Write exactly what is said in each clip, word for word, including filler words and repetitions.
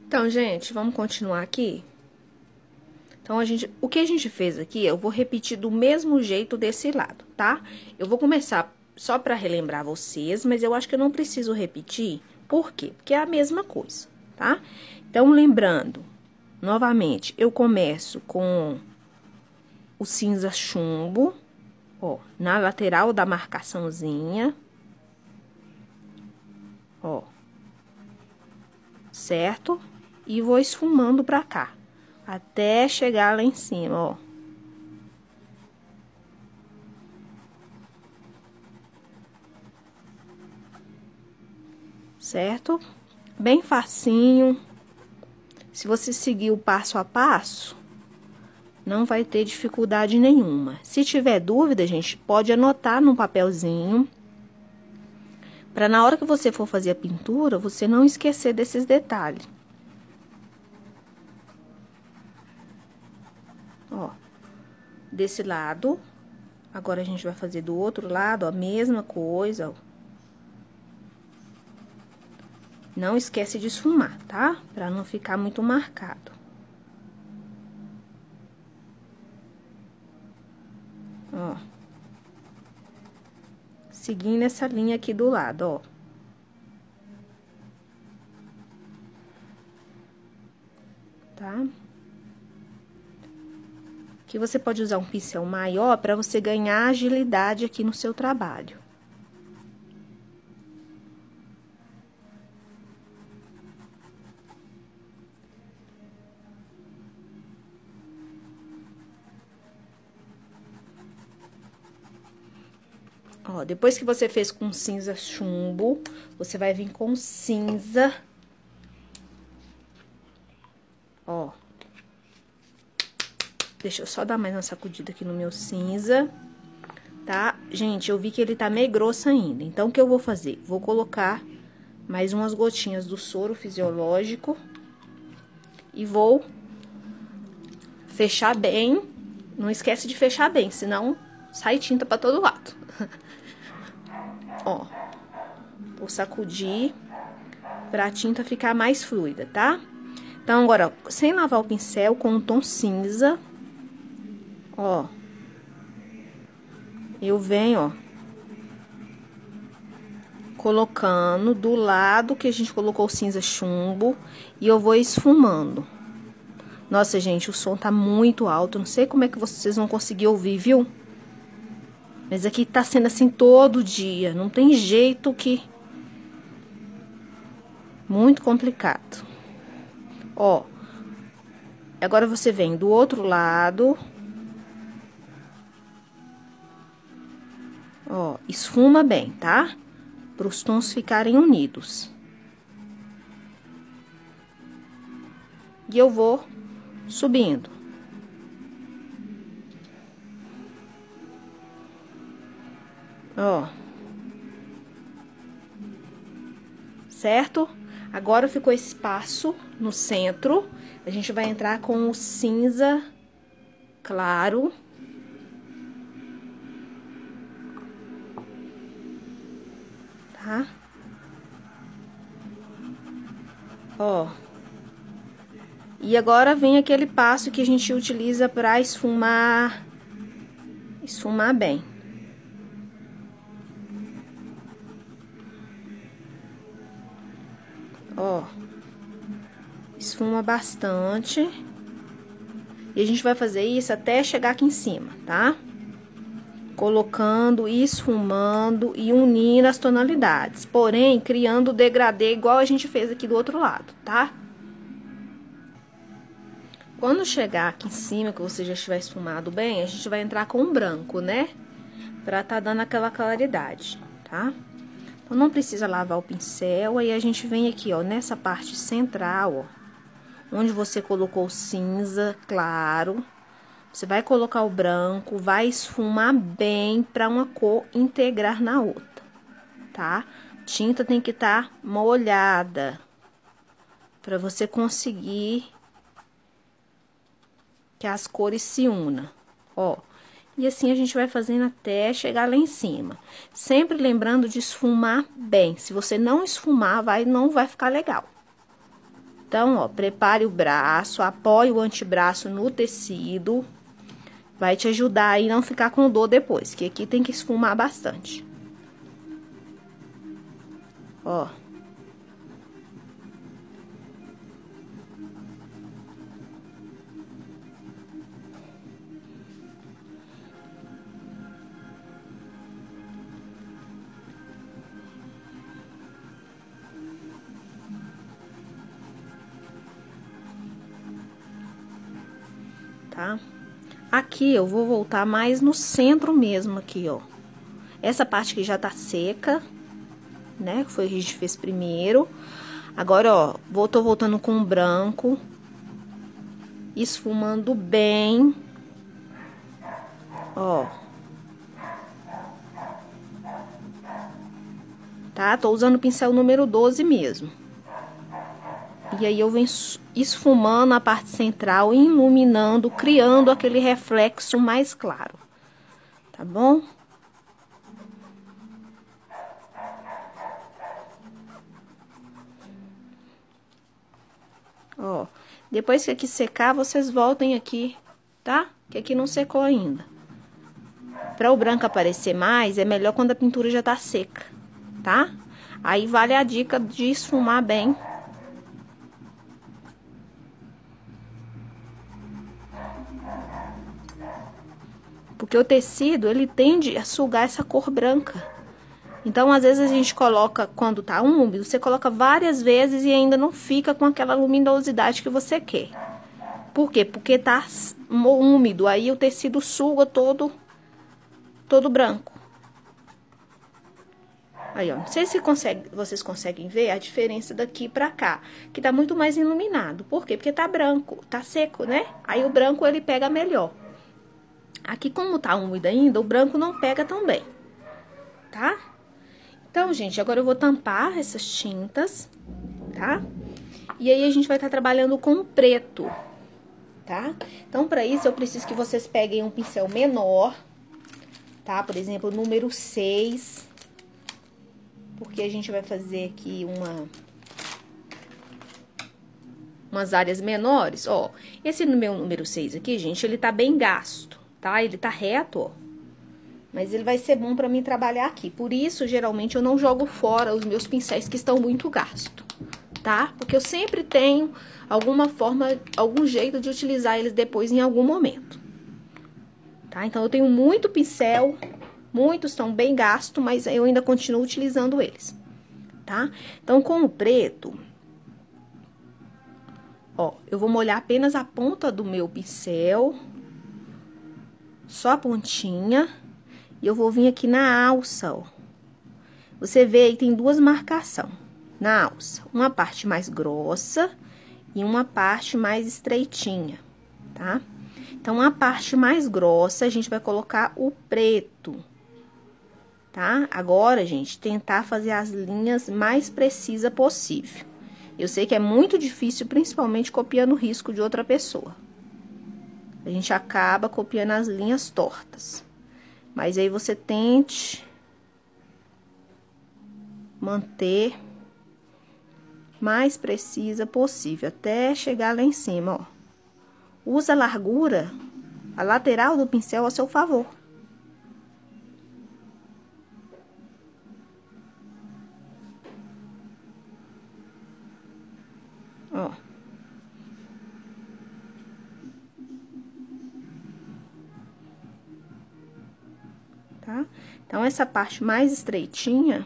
Então, gente, vamos continuar aqui? Então, a gente, o que a gente fez aqui, eu vou repetir do mesmo jeito desse lado, tá? Eu vou começar só pra relembrar vocês, mas eu acho que eu não preciso repetir. Por quê? Porque é a mesma coisa, tá? Então, lembrando, novamente, eu começo com o cinza chumbo, ó, na lateral da marcaçãozinha, ó, certo? E vou esfumando pra cá, até chegar lá em cima, ó. Certo? Bem facinho. Se você seguir o passo a passo, não vai ter dificuldade nenhuma. Se tiver dúvida, gente, pode anotar num papelzinho, para na hora que você for fazer a pintura, você não esquecer desses detalhes. Ó, desse lado. Agora, a gente vai fazer do outro lado a mesma coisa, ó. Não esquece de esfumar, tá? Pra não ficar muito marcado. Ó. Seguindo essa linha aqui do lado, ó. Tá? Aqui você pode usar um pincel maior pra você ganhar agilidade aqui no seu trabalho. Ó, depois que você fez com cinza chumbo, você vai vir com cinza. Ó. Deixa eu só dar mais uma sacudida aqui no meu cinza, tá? Gente, eu vi que ele tá meio grosso ainda. Então, o que eu vou fazer? Vou colocar mais umas gotinhas do soro fisiológico. E vou fechar bem. Não esquece de fechar bem, senão sai tinta pra todo lado. Ó, vou sacudir pra tinta ficar mais fluida, tá? Então, agora, ó, sem lavar o pincel, com um tom cinza, ó, eu venho, ó, colocando do lado que a gente colocou o cinza chumbo e eu vou esfumando. Nossa, gente, o som tá muito alto, não sei como é que vocês vão conseguir ouvir, viu? Mas aqui tá sendo assim todo dia, não tem jeito que... Muito complicado. Ó, agora você vem do outro lado. Ó, esfuma bem, tá? Para os tons ficarem unidos. E eu vou subindo. Ó. Certo? Agora ficou espaço no centro. A gente vai entrar com o cinza claro. Tá? Ó. E agora vem aquele passo que a gente utiliza para esfumar, esfumar bem. Ó, esfuma bastante. E a gente vai fazer isso até chegar aqui em cima, tá? Colocando e esfumando e unindo as tonalidades. Porém, criando o degradê igual a gente fez aqui do outro lado, tá? Quando chegar aqui em cima, que você já estiver esfumado bem, a gente vai entrar com o branco, né? Pra tá dando aquela claridade, tá? Então, não precisa lavar o pincel, aí a gente vem aqui, ó, nessa parte central, ó, onde você colocou o cinza claro, você vai colocar o branco, vai esfumar bem pra uma cor integrar na outra, tá? Tinta tem que estar molhada, pra você conseguir que as cores se unam, ó. E assim a gente vai fazendo até chegar lá em cima. Sempre lembrando de esfumar bem. Se você não esfumar, vai, não vai ficar legal. Então, ó, prepare o braço, apoie o antebraço no tecido. Vai te ajudar aí não ficar com dor depois, que aqui tem que esfumar bastante. Ó. Tá? Aqui eu vou voltar mais no centro mesmo aqui, ó. Essa parte que já tá seca, né? Que foi o que a gente fez primeiro. Agora, ó, vou, tô voltando com o branco. Esfumando bem. Ó. Tá? Tô usando o pincel número doze mesmo. E aí eu venho esfumando a parte central, iluminando, criando aquele reflexo mais claro. Tá bom? Ó, depois que aqui secar, vocês voltem aqui, tá? Que aqui não secou ainda. Para o branco aparecer mais, é melhor quando a pintura já tá seca, tá? Aí vale a dica de esfumar bem. Porque o tecido, ele tende a sugar essa cor branca. Então, às vezes, a gente coloca, quando tá úmido, você coloca várias vezes e ainda não fica com aquela luminosidade que você quer. Por quê? Porque tá úmido, aí o tecido suga todo, todo branco. Aí, ó, não sei se consegue, vocês conseguem ver a diferença daqui pra cá, que tá muito mais iluminado. Por quê? Porque tá branco, tá seco, né? Aí o branco, ele pega melhor. Aqui, como tá úmido ainda, o branco não pega tão bem, tá? Então, gente, agora eu vou tampar essas tintas, tá? E aí, a gente vai estar trabalhando com o preto, tá? Então, pra isso, eu preciso que vocês peguem um pincel menor, tá? Por exemplo, número seis, porque a gente vai fazer aqui uma... umas áreas menores, ó. Esse meu número seis aqui, gente, ele tá bem gasto. Tá? Ele tá reto, ó. Mas ele vai ser bom pra mim trabalhar aqui. Por isso, geralmente, eu não jogo fora os meus pincéis que estão muito gastos, tá? Porque eu sempre tenho alguma forma, algum jeito de utilizar eles depois em algum momento. Tá? Então, eu tenho muito pincel, muitos estão bem gastos, mas eu ainda continuo utilizando eles, tá? Então, com o preto, ó, eu vou molhar apenas a ponta do meu pincel... Só a pontinha. E eu vou vir aqui na alça, ó. Você vê aí, tem duas marcações na alça. Uma parte mais grossa e uma parte mais estreitinha, tá? Então, a parte mais grossa, a gente vai colocar o preto, tá? Agora, gente, tentar fazer as linhas mais precisas possível. Eu sei que é muito difícil, principalmente copiando o risco de outra pessoa. A gente acaba copiando as linhas tortas. Mas aí você tente manter mais precisa possível, até chegar lá em cima, ó. Usa a largura, a lateral do pincel a seu favor. Ó. Tá? Então, essa parte mais estreitinha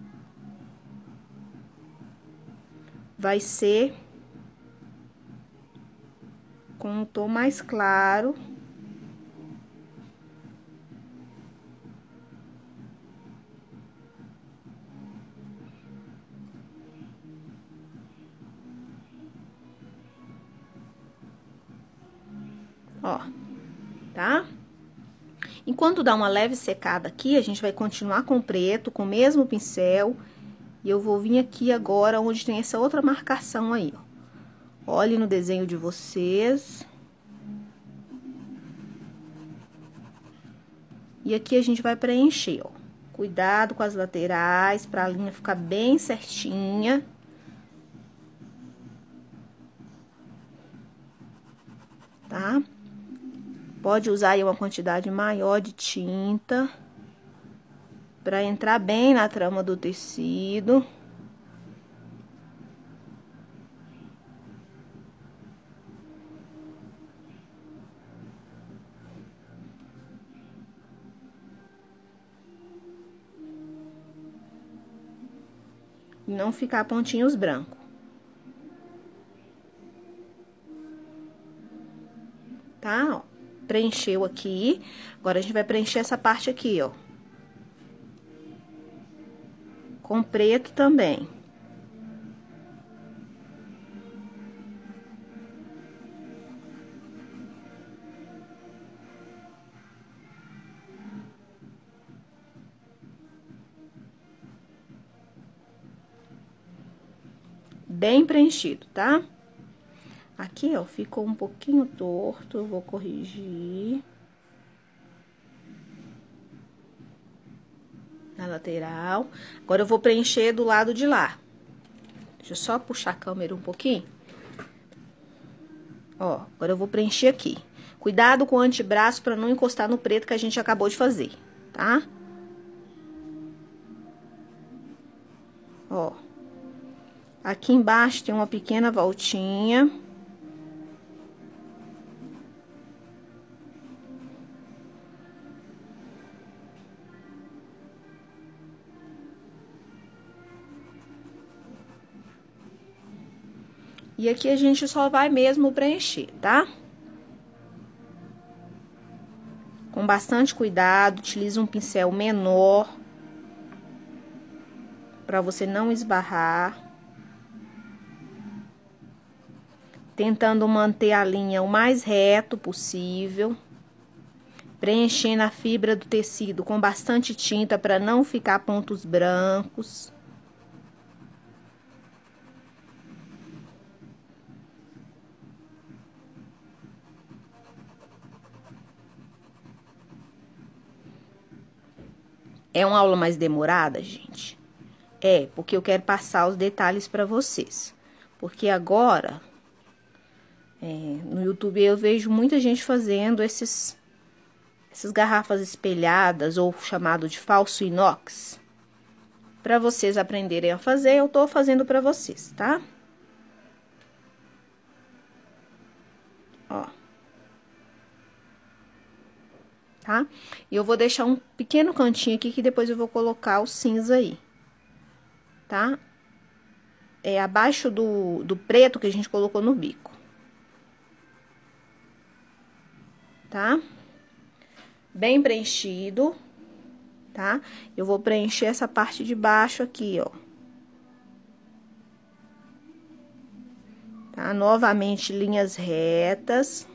vai ser com um tom mais claro. Ó, tá? Enquanto dá uma leve secada aqui, a gente vai continuar com o preto, com o mesmo pincel. E eu vou vir aqui agora, onde tem essa outra marcação aí, ó. Olhe no desenho de vocês. E aqui a gente vai preencher, ó. Cuidado com as laterais, pra linha ficar bem certinha. tá? Pode usar aí uma quantidade maior de tinta para entrar bem na trama do tecido. E não ficar pontinhos brancos. Tá? Ó, preencheu aqui. Agora, a gente vai preencher essa parte aqui, ó. Com preto também. Bem preenchido, tá? Aqui, ó, ficou um pouquinho torto, eu vou corrigir. Na lateral. Agora, eu vou preencher do lado de lá. Deixa eu só puxar a câmera um pouquinho. Ó, agora eu vou preencher aqui. Cuidado com o antebraço pra não encostar no preto que a gente acabou de fazer, tá? Ó. Aqui embaixo tem uma pequena voltinha. E aqui a gente só vai mesmo preencher, tá? Com bastante cuidado, utilize um pincel menor para você não esbarrar. Tentando manter a linha o mais reto possível. Preenchendo a fibra do tecido com bastante tinta para não ficar pontos brancos. É uma aula mais demorada, gente? É, porque eu quero passar os detalhes para vocês. Porque agora, é, no YouTube eu vejo muita gente fazendo esses, essas garrafas espelhadas, ou chamado de falso inox. Para vocês aprenderem a fazer, eu tô fazendo para vocês, tá? Ó. Tá? E eu vou deixar um pequeno cantinho aqui, que depois eu vou colocar o cinza aí, tá? É abaixo do, do preto que a gente colocou no bico. Tá? Bem preenchido, tá? Eu vou preencher essa parte de baixo aqui, ó. Tá? Novamente, linhas retas.